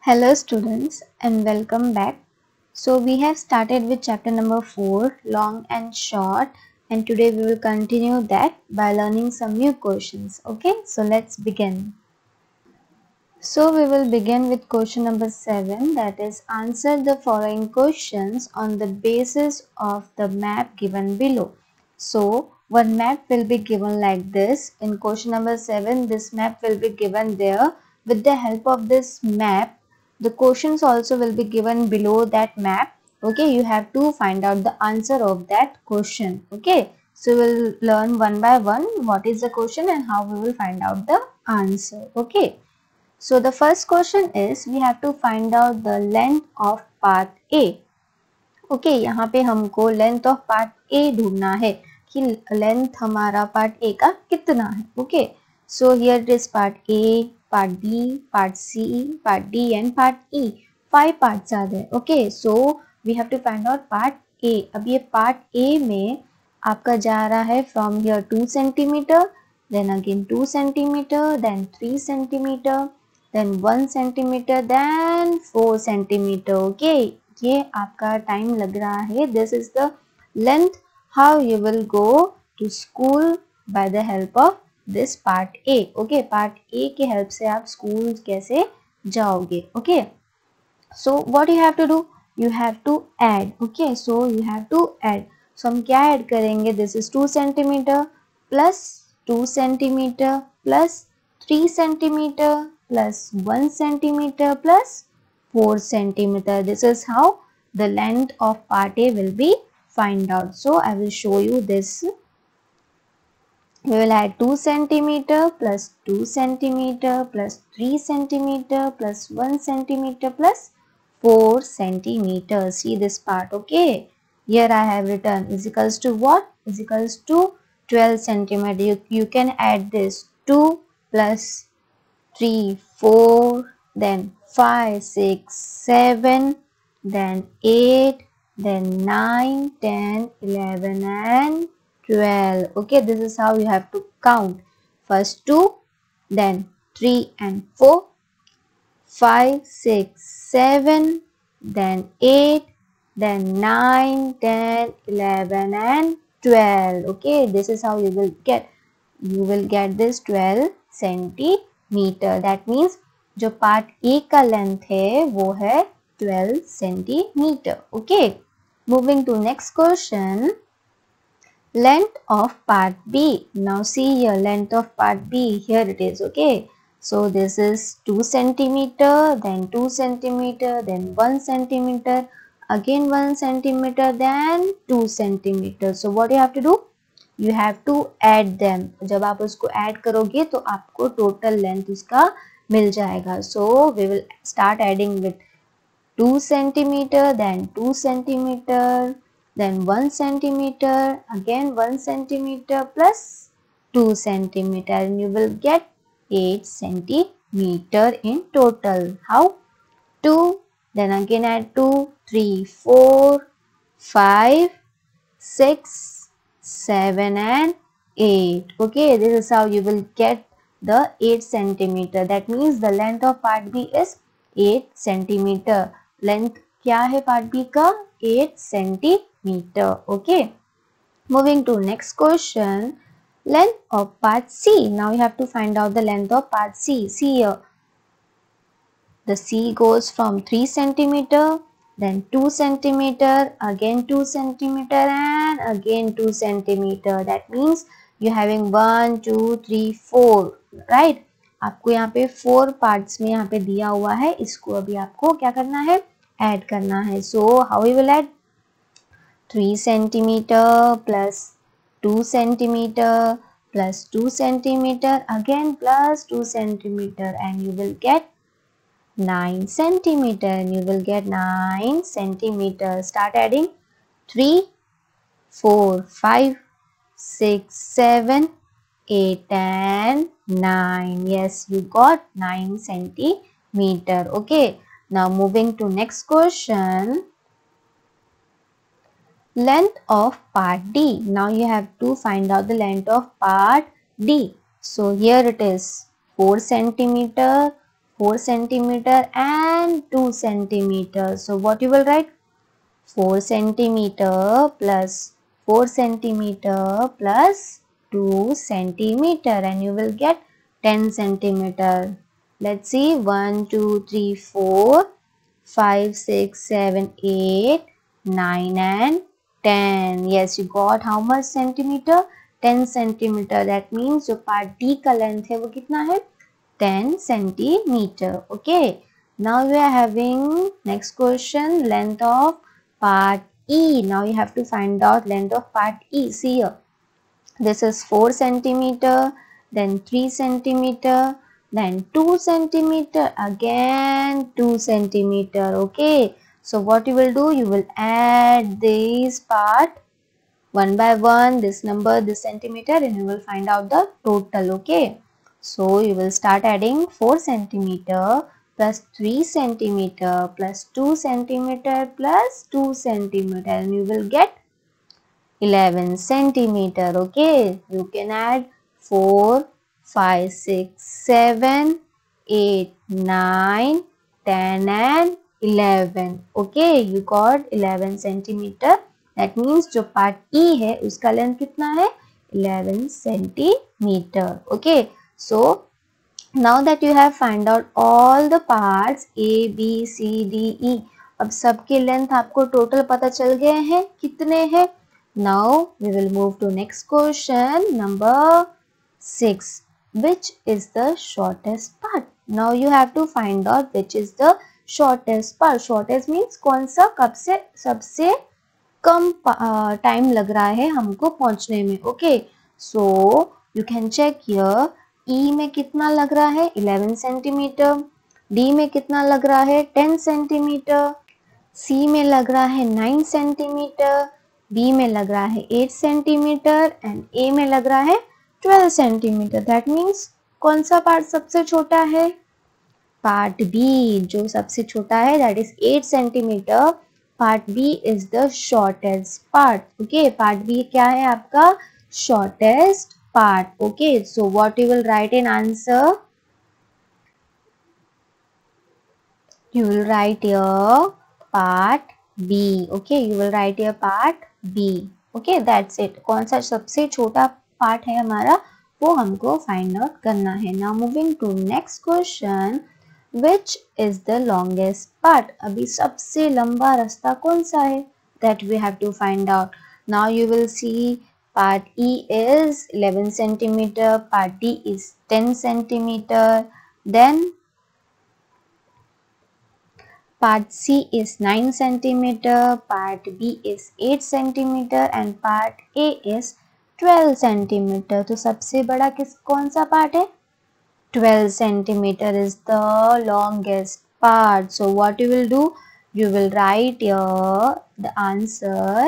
Hello students and welcome back. So we have started with chapter number 4, long and short, and today we will continue that by learning some new questions. Okay, so let's begin. So we will begin with question number 7, that is answer the following questions on the basis of the map given below. So one map will be given like this. In question number 7, this map will be given there. With the help of this map, the questions also will be given below that map. Okay, you have to find out the answer of that question. Okay, so we'll learn one by one what is the question and how we will find out the answer. Okay. So the first question is we have to find out the length of path A. Okay, यहाँ पे हमको length of path A ढूंढना है कि length हमारा part A का कितना है. Okay, so here it is part A, part B, part C, part D and part E. 5 parts are there. Okay, so we have to find out part A. अब ये part A में आपका जा रहा है from here 2 centimeter, then again 2 centimeter, then 3 centimeter, then 1 centimeter, then 4 centimeter. Okay, ये आपका time लग रहा है. This is the length how you will go to school by the help of this part A. Okay, part A के help से आप school कैसे जाओगे. Okay, so what you have to do? You have to add. Okay, so you have to add. So हम क्या add करेंगे? This is 2 centimeter plus 2 centimeter plus 3 centimeter plus 1 centimeter plus 4 centimeter. This is how the length of part A will be find out. So I will show you this. We will add 2 centimeter plus 2 centimeter plus 3 centimeter plus 1 centimeter plus 4 centimeters. See this part. Okay, here I have written is equals to what? Is equals to 12 centimeter. You can add this 2 plus 3, 4, then 5, 6, 7, then 8, then 9, 10, 11 and 12. Okay, this is how you have to count. First 2, then 3 and 4, 5, 6, 7, then 8, then 9, 10, 11 and 12. Okay, this is how you will get this 12 centimeter. That means जो part A का length है वो है 12 centimeter. Okay, moving to next question. Length of part B. Now see here, length of part B. Here it is. Okay, so this is 2 centimeter, then 2 centimeter, then 1 centimeter, again 1 centimeter, then 2 centimeter. So what you have to do? You have to add them. जब आप उसको add करोगे तो आपको total length उसका मिल जाएगा. So we will start adding with 2 centimeter, then 2 centimeter, then 1 centimeter, again 1 centimeter plus 2 centimeter, and you will get 8 centimeter in total. How? 2, then again add 2, 3, 4, 5, 6, 7 and 8. Okay, this is how you will get the 8 centimeter. That means the length of part B is 8 centimeter. Length क्या है part B का? 8 centimeter. Okay, moving to next question. Length of part C. Now you have to find out the length of part C. See here, the C goes from 3 centimeter, then 2 centimeter, again 2 centimeter and again 2 centimeter. That means you having 1, 2, 3, 4, right? आपको यहाँ पे 4 parts में यहाँ पे दिया हुआ है. इसको अभी आपको क्या करना है? Add करना है. So how we will add? 3 centimeter plus 2 centimeter plus 2 centimeter, again plus 2 centimeter, and you will get 9 centimeter, and you will get 9 centimeter. Start adding 3, 4, 5, 6, 7, 8 and 9. Yes, you got 9 centimeter. Okay, now moving to next question. Length of part D. Now you have to find out the length of part D. So here it is 4 centimeter, 4 centimeter and 2 centimeter. So what you will write? 4 centimeter plus 4 centimeter plus 2 centimeter, and you will get 10 centimeter. Let's see, 1, 2, 3, 4, 5, 6, 7, 8, 9 and 10. Yes, you got how much centimeter? 10 centimeter. That means जो part D का length है वो कितना है? 10 centimeter. Okay. Now we are having next question, length of part E. Now you have to find out length of part E. See here. This is 4 centimeter, then 3 centimeter, then 2 centimeter, again 2 centimeter. Okay. So what you will do? You will add these part one by one, this number, this centimeter, and you will find out the total. Okay. So you will start adding 4 centimeter plus 3 centimeter plus 2 centimeter plus 2 centimeter, and you will get 11 centimeter. Okay, you can add 4, 5, 6, 7, 8, 9, 10 and 11. Okay, you got 11 centimeter. That means जो part E है उसका length कितना है? 11 centimeter. Okay, so now that you have find out all the parts A, B, C, D, E, अब सबके length आपको total पता चल गए हैं कितने हैं? Now we will move to next question number 6. Which is the shortest part? Now you have to find out which is the shortest part. Shortest means कौन सा कब से सबसे कम टाइम लग रहा है हमको पहुंचने में. Okay, so you can check here. E में कितना लग रहा है? 11 सेंटीमीटर. D में कितना लग रहा है? 10 सेंटीमीटर. C में लग रहा है 9 सेंटीमीटर. B में लग रहा है 8 सेंटीमीटर एंड A में लग रहा है 12 सेंटीमीटर. दैट मीन्स कौन सा पार्ट सबसे छोटा है? पार्ट बी जो सबसे छोटा है, that is 8 centimetre. Part B is the shortest part. Okay, part B क्या है आपका? Shortest part. Okay, so what you will write in answer? You will write here part B. Okay, you will write here part B. Okay, that's it. कौन सा सबसे छोटा part है हमारा वो हमको find out करना है. Now moving to next question. Which is the longest part? अभी सबसे लंबा रास्ता कौन सा है? That we have to find out. Now you will see part E is 11 centimeter, part D is 10 centimeter, then part C is 9 centimeter, part B is 8 centimeter and part A is 12 centimeter. तो सबसे बड़ा कौन सा part है? 12 centimeter is the longest part. So what you will do? You will write here the answer.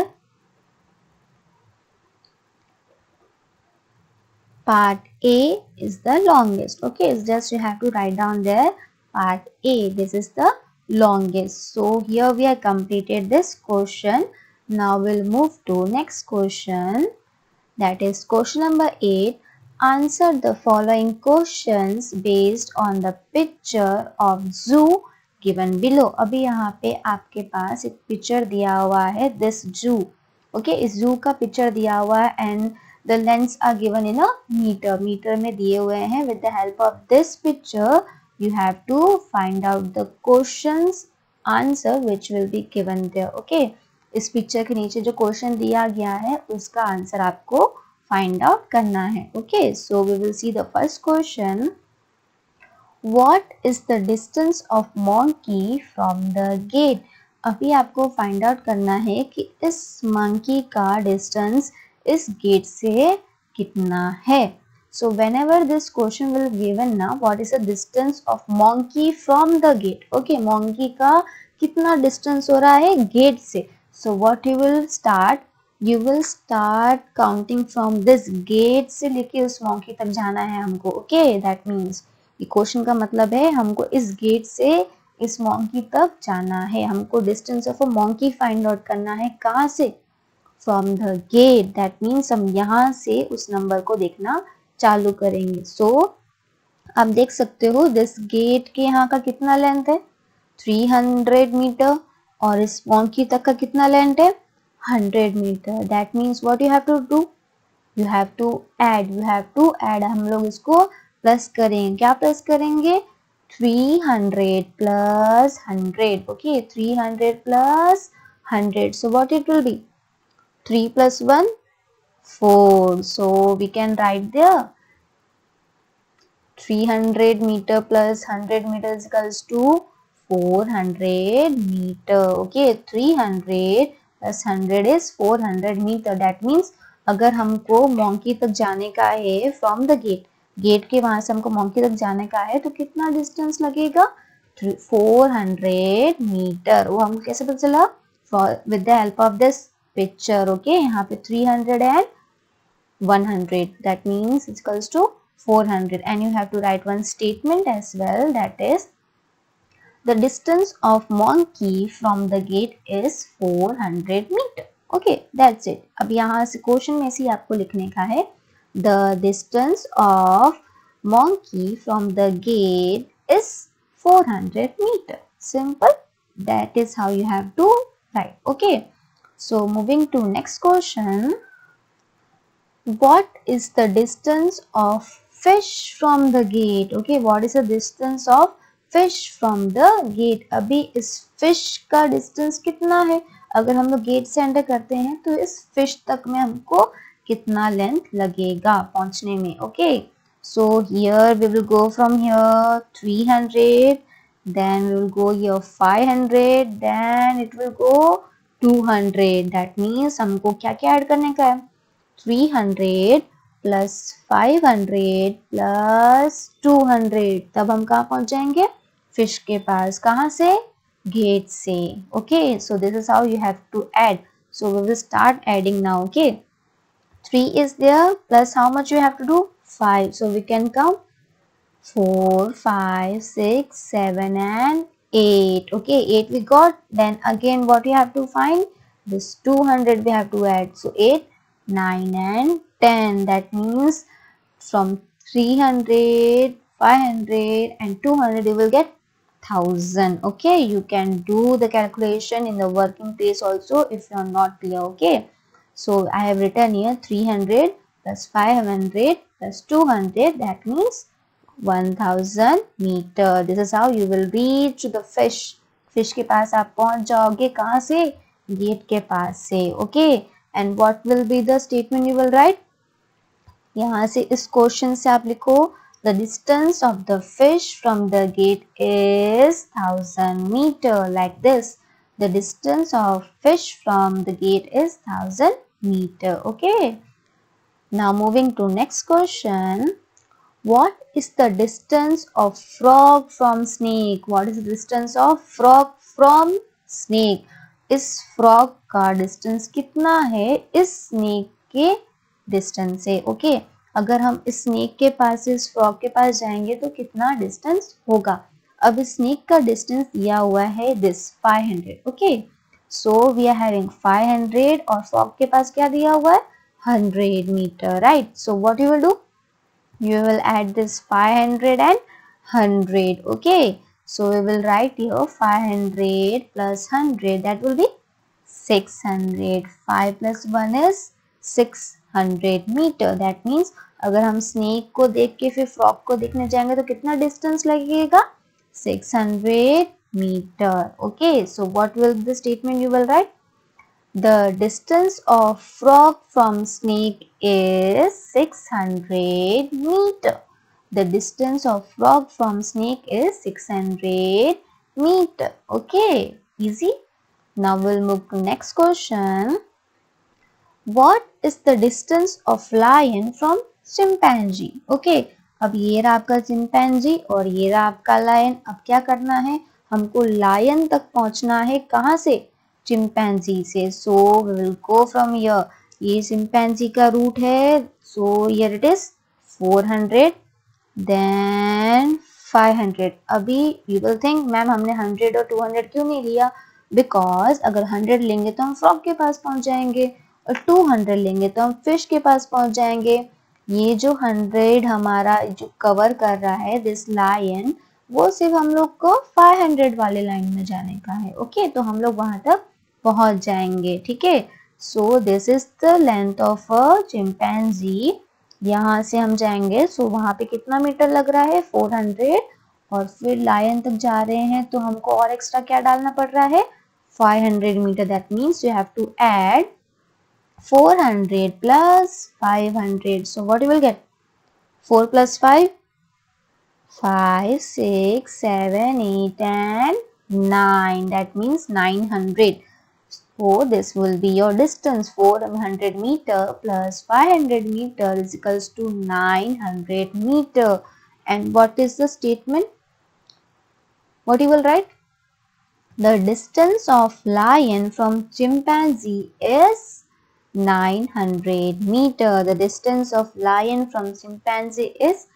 Part A is the longest. Okay, it's just you have to write down there part A. This is the longest. So here we have completed this question. Now we'll move to next question. That is question number 8. Answer the following questions based on the picture of zoo given below. अभी यहाँ पे आपके पास एक picture दिया हुआ है this zoo. Okay, इस zoo का पिक्चर दिया हुआ है and the lengths are given in a meter. Metre में दिए हुए हैं. With the help of this picture, you have to find out the questions answer which will be given there. Okay, इस picture के नीचे जो क्वेश्चन दिया गया है उसका आंसर आपको फाइंड आउट करना है. Okay, so we will see the first question. What is the distance of monkey from the gate? अभी आपको फाइंड आउट करना है कि इस मंकी का डिस्टेंस इस गेट से कितना है. सो whenever this question will given ना, what is the distance of monkey from the gate? Okay, monkey का कितना डिस्टेंस हो रहा है गेट से. So what you will start? You will start counting from this gate से लेके उस monkey तक जाना है हमको. Okay, that means ये क्वेश्चन का मतलब है हमको इस गेट से इस monkey तक जाना है. हमको distance of a monkey find out करना है. कहाँ से? From the gate. That means हम यहाँ से उस नंबर को देखना चालू करेंगे. So आप देख सकते हो दिस गेट के यहाँ का कितना लेंथ है 300 मीटर और इस मोंकी तक का कितना लेंथ है 100 metre. That means what you have to do, you have to add. हम लोग इसको प्लस करेंगे. क्या प्लस करेंगे 300 plus 100. Okay, 300 plus 100. So what it will be 3 plus 1 4. So we can write there 300 meter plus 100 meter is equals to 400 meter. Okay, 300 plus 100 is 400 meter. That means अगर हमको monkey तक जाने का है फ्रॉम द गेट के वहां से हमको मोंकी तक जाने का है तो कितना डिस्टेंस लगेगा 400 मीटर. वो हमको कैसे पता चला with the help of this picture. Okay, यहाँ पे 300 and 100. That means it's equals to 400 and you have to write one statement as well, that is the distance of monkey from the gate is 400 meter. Okay, that's it. अब यहाँ से question में से आपको लिखने का है the distance of monkey from the gate is 400 meter. Simple. That is how you have to write. Okay, so moving to next question. What is the distance of fish from the gate? Okay, what is the distance of fish from the gate? अभी इस fish का distance कितना है? अगर हम लोग gate से enter करते हैं तो इस fish तक में हमको कितना लेंथ लगेगा पहुंचने में. Okay, so here we will go from here 300, then we will go here 500, then it will go 200. That means हमको क्या क्या ऐड करने का है 300 plus 500 plus 200. तब हम कहाँ पहुंच जाएंगे फिश के पास. कहाँ से गेट से. Okay, so this is how you have to add. So we will start adding now. Okay, 3 is there plus how much you have to do 5. So we can count 4 5 6 7 and 8. Okay, 8 we got. Then again what you have to find this 200 we have to add. So 8 9 and 10. That means from 300 500 and 200 you will get 1000. Okay, you can do the calculation in the working place also if you are not clear. Okay, so I have written here 300 plus 500 plus 200. That means 1000 meter. This is how you will reach the fish. Fish के पास आप पहुंच जाओगे कहाँ से gate के पास से. Okay, and what will be the statement you will write? यहाँ से इस क्वेश्चन से आप लिखो the distance of the fish from the gate is 1000 meter. Like this, the distance of fish from the gate is 1000 meter. Okay, now moving to next question. What is the distance of frog from snake? What is the distance of frog from snake? इस frog का distance कितना है इस snake के distance से. Okay, अगर हम इस snake के पास इस frog के पास जाएंगे तो कितना distance होगा. अब इस snake का distance दिया हुआ है this 500. Okay, so we are having 500 और frog के पास क्या दिया हुआ है 100 meter, right? So what you will do? You will add this 500 and 100. Okay, so we will write here 500 plus 100, that will be 600. 5 plus 1 is 600 meter. That means अगर हम snake को देख के फिर frog को देखने जाएंगे तो कितना distance लगेगा 600 meter. Okay, so what will the statement you will write? The distance of frog from snake is 600 meter. The distance of frog from snake is 600 meter. Okay, easy. Now we'll move to next question. What is the distance of lion from chimpanzee? Okay, अब ये रहा आपका chimpanzee और ये रहा आपका lion. अब क्या करना है हमको लायन तक पहुंचना है कहाँ से चिंपैंजी से. So we will go from here. ये चिंपैंजी का रूट है. So here it is 400 then 500. अभी you will think मैम हमने 100 और 200 क्यों नहीं लिया. Because अगर 100 लेंगे तो हम फ्रॉग के पास पहुंच जाएंगे और 200 लेंगे तो हम फिश के पास पहुंच जाएंगे. ये जो 100 हमारा जो कवर कर रहा है दिस लाइन, वो सिर्फ हम लोग को 500 वाले लाइन में जाने का है। ओके, तो हम लोग वहां तक पहुंच जाएंगे। ठीक है, so this is the length of a chimpanzee. यहाँ से हम जाएंगे, सो वहां पे कितना मीटर लग रहा है 400, और फिर लायन तक जा रहे हैं तो हमको और एक्स्ट्रा क्या डालना पड़ रहा है 500 metre. That means you have to add 400 plus 500. So what you will get? 4 plus 5? 5, 6, 7, 8 and 9. That means 900. So this will be your distance. 400 meter plus 500 meter is equals to 900 meter. And what is the statement? What you will write? The distance of lion from chimpanzee is 900 meter. The distance of lion from chimpanzee is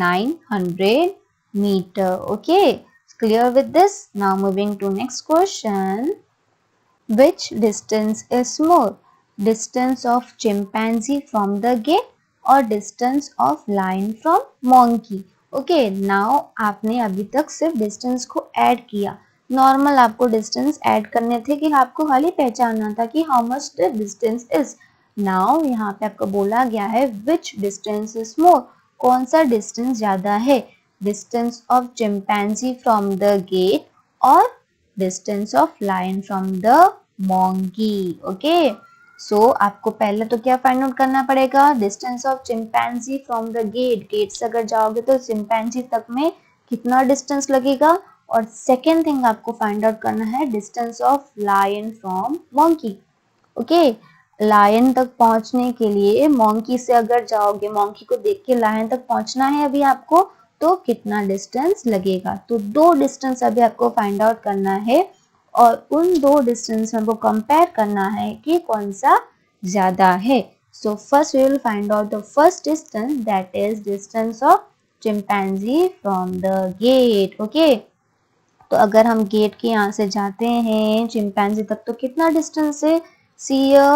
900 meter. Okay, clear with this? Now moving to next question. Which distance is more? Distance of chimpanzee from the gate or distance of lion from monkey? Okay, now आपने अभी तक सिर्फ distance को add किया। Normal आपको distance add करने थे कि आपको खाली पहचानना था कि how much the distance is. Now यहाँ पे आपको बोला गया है विच डिस्टेंस इज मोर, कौन सा डिस्टेंस ज्यादा है, distance of chimpanzee from the gate और distance of lion from the monkey. Okay, so आपको पहले तो क्या फाइंड आउट करना पड़ेगा, distance of chimpanzee from the gate. Gate से अगर जाओगे तो चिंपैंजी तक में कितना डिस्टेंस लगेगा, और सेकेंड थिंग आपको फाइंड आउट करना है distance of lion from monkey. Okay, lion तक पहुंचने के लिए मोंकी से अगर जाओगे, मोंकी को देख के लायन तक पहुंचना है अभी आपको, तो कितना डिस्टेंस लगेगा। तो दो डिस्टेंस अभी आपको फाइंड आउट करना है और उन दो डिस्टेंस में वो कंपेयर करना है कि कौन सा ज्यादा है। So first we will find out the first distance, that is distance of chimpanzee from the gate. Okay, तो अगर हम गेट के यहाँ से जाते हैं चिंपैंजी तक तो कितना डिस्टेंस है, see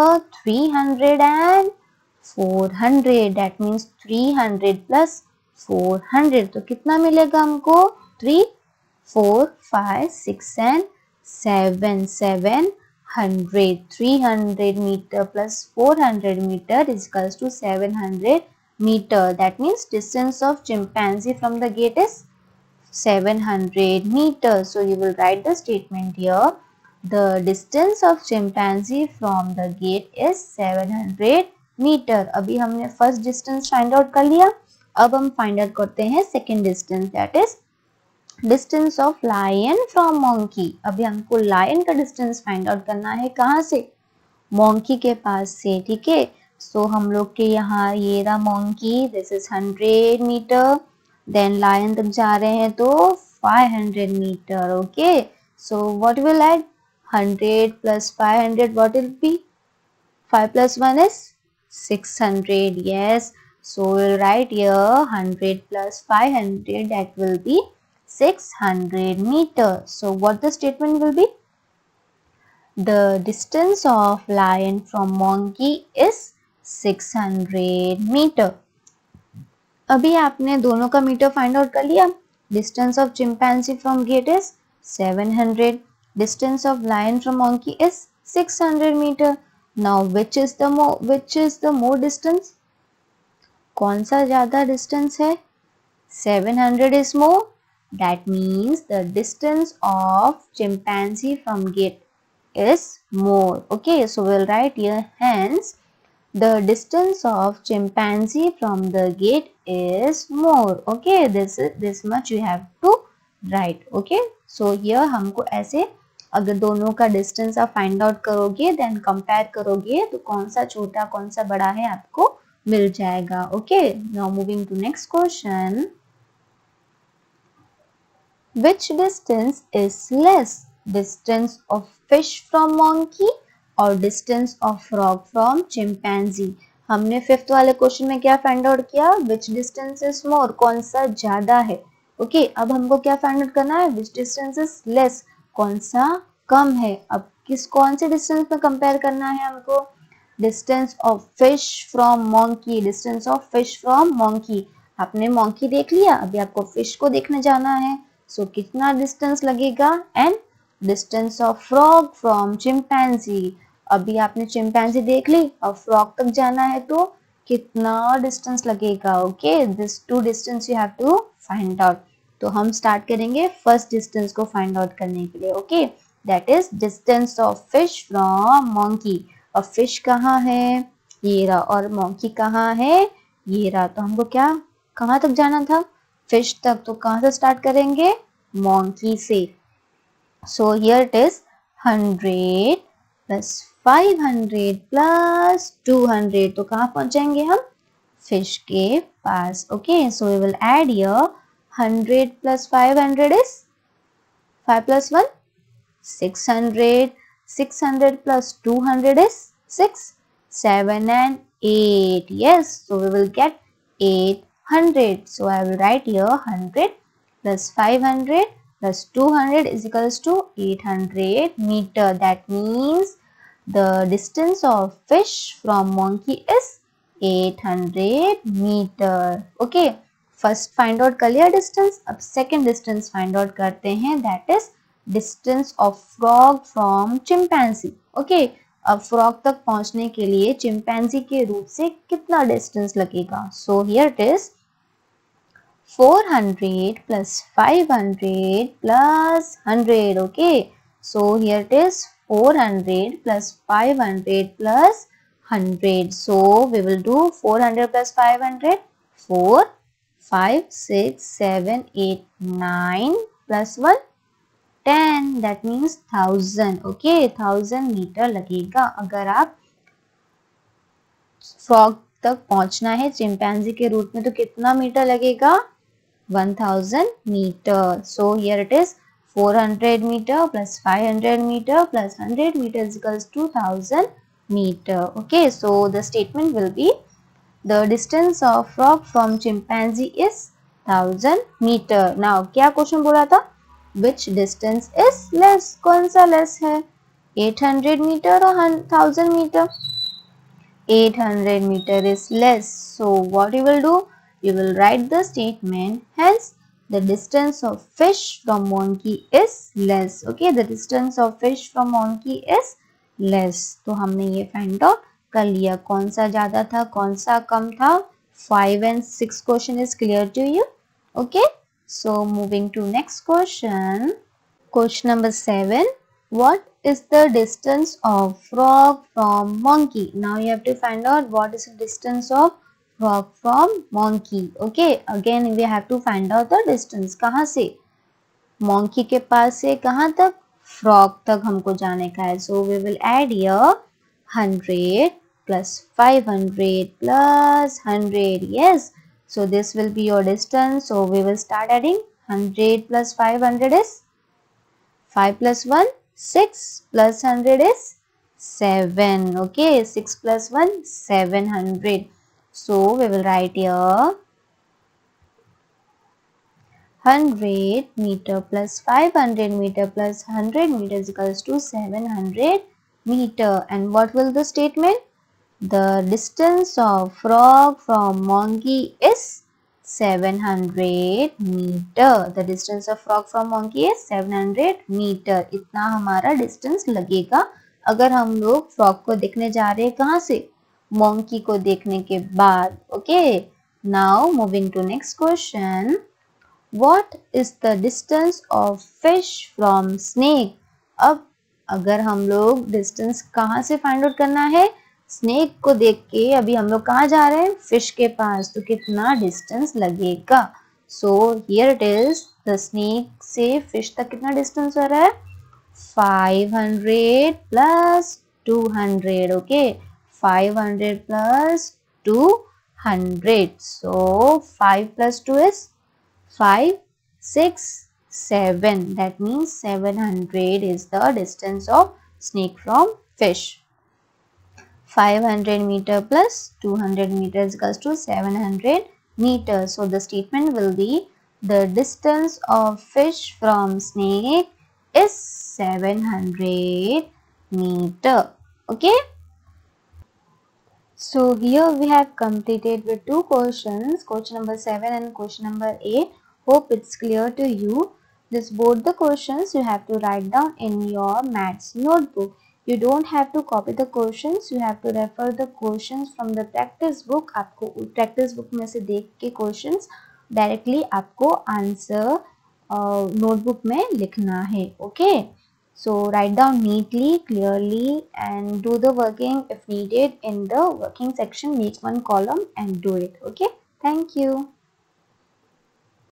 300 and 400, that means 300 plus 400, तो कितना मिलेगा हमको 3, 4, 5, 6 and 7, 700। 300 meter plus 400 meter is equals to 700 meter. That means distance of chimpanzee from the gate is 700 meters. So you will write the statement here. The distance of chimpanzee from the gate is 700 meter. अभी हमने first distance find out कर लिया, अब हम find out करते हैं second distance, that is distance of lion from monkey. अभी हमको lion का distance find out करना है, कहाँ से, monkey के पास से। ठीक है, so हम लोग के यहाँ ये रहा monkey, this is 100 meter, then lion तक जा रहे हैं तो 500 meter। okay, so what will add, 100 plus 500, what will be, 5 plus 1 is 600, yes, so we'll write here 100 plus 500, that will be 600 meter. So what the statement will be, the distance of lion from monkey is 600 meter. अभी आपने दोनों का metre find out कर लिया, distance of chimpanzee from gate is 700, distance of lion from monkey is 600 meter. Now which is the more distance, कौन सा ज्यादा distance है, 700 is more, that means the distance of chimpanzee from gate is more. Okay, so we'll write here, hence the distance of chimpanzee from the gate is more. Okay, this much you have to write. Okay, so here हमको ऐसे अगर दोनों का distance आप find out करोगे then compare करोगे तो कौन सा छोटा कौन सा बड़ा है आपको मिल जाएगा। Okay, now moving to next question, which distance is less, distance of fish from monkey और distance of frog from chimpanzee। हमने फिफ्थ वाले क्वेश्चन में क्या फाइंड आउट किया, which distance is more, कौन सा ज्यादा है। ओके, अब हमको क्या फाइंड आउट करना है, which distance is less, कौन सा कम है। अब कौन से डिस्टेंस में कंपेयर करना है हमको, distance of fish from monkey, distance of fish from monkey. आपने मोंकी देख लिया, अभी आपको फिश को देखने जाना है, सो कितना डिस्टेंस लगेगा। And distance of frog from chimpanzee, अभी आपने चिंपैंजी देख ली, अब फ्रॉग तक जाना है तो कितना डिस्टेंस लगेगा। Okay, this two distance you have to find out. तो हम स्टार्ट करेंगे फर्स्ट डिस्टेंस को फाइंड आउट करने के लिए। Okay, that is distance of fish from monkey. और फिश कहाँ है, ये रहा, और मोंकी कहाँ है, ये रहा। तो हमको क्या कहाँ तक जाना था, फिश तक। तो कहाँ से स्टार्ट करेंगे, मोंकी से। So here it is 100 plus 500 plus 200, तो कहाँ पहुंचेंगे हम, फिश के पास। Okay, so we will add here 100 plus 500 is 5 plus 1 600, 600 plus 200 is 6, 7 and 8. Yes, so we will get 800. So I will write here 100 plus 500 plus 200 is equals to 800 meter. That means the distance of fish from monkey is 800 meter. Okay, first find out कर लिया distance, अब second distance find out करते हैं, that is distance of frog from chimpanzee. Okay, अब frog तक पहुंचने के लिए chimpanzee के रूट से कितना distance लगेगा। So here it is 400 plus 500 plus 100. Okay, so here it is 400 plus 500 plus 100. So we will do 400 plus 500, 4, 5, 6, 7, 8, 9 plus 1, 10. That means 1000. Okay, 1000 meter लगेगा। अगर आप फ्रॉग तक पहुंचना है चिंपैंजी के रूट में तो कितना मीटर लगेगा, 1000 meter. So here it is 400 meter plus 500 meter plus 100 meter is equals to 1000 meter. Okay, so the statement will be the distance of frog from chimpanzee is 1000 meter. Now क्या question बोला था, which distance is less, कौन सा less है, 800 meter or 1000 meter, 800 meter is less. So what you will do, you will write the statement, hence the distance of fish from monkey is less. Okay, the distance of fish from monkey is less. तो हमने ये find out कर लिया, कौन सा ज्यादा था कौन सा कम था। 5 and 6 question is clear to you. Okay, so moving to next question. Question number 7. What is the distance of frog from monkey? Now you have to find out what is the distance of frog from monkey. Okay, again we have to find out the distance. कहाँ से, monkey के पास से कहाँ तक, frog तक हमको जाने का है. So we will add here 100 plus 500 plus 100. Yes, so this will be your distance. So we will start adding 100 plus 500 is 5 plus 1, 6 plus 100 is 7. Okay, 6 plus 1, 700. So we will write here 100 meter plus 500 meter plus 100 meter is equals to 700 meter. And what will the statement? The distance of frog from monkey is 700 meter. The distance of frog from monkey is 700 meter. इतना हमारा distance लगेगा अगर हम लोग frog को देखने जा रहे हैं कहाँ से, monkey को देखने के बाद. Okay, now moving to next question. What is the distance of fish from snake? अब अगर हम लोग distance कहाँ से find out करना है, स्नेक को देख के अभी हम लोग कहाँ जा रहे हैं, फिश के पास, तो कितना डिस्टेंस लगेगा. So here it is, the snake से फिश तक कितना डिस्टेंस हो रहा है, 500 plus 200. Okay, 500 plus 200. So 5 plus 2 is 5, 6, 7. That means 700 is the distance of snake from fish. 500 meter plus 200 meters equals to 700 meters. So the statement will be the distance of fish from snake is 700 meter. Okay. So here we have completed with two questions, question number 7 and question number 8. Hope it's clear to you. This both the questions you have to write down in your maths notebook. You don't have to copy the questions, you have to refer the questions from the practice book. आपको practice book में से देख के questions directly आपको answer notebook में लिखना है. Okay. So write down neatly, clearly and do the working if needed in the working section. Make one column and do it. Okay. Thank you.